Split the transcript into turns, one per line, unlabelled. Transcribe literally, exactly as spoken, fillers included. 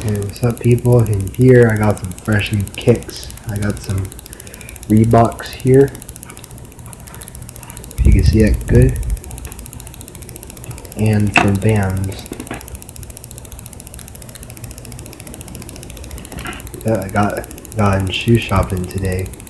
Hey, what's up, people? In here I got some fresh new kicks. I got some Reeboks here, if you can see that good, and some Vans that I got got in shoe shopping today.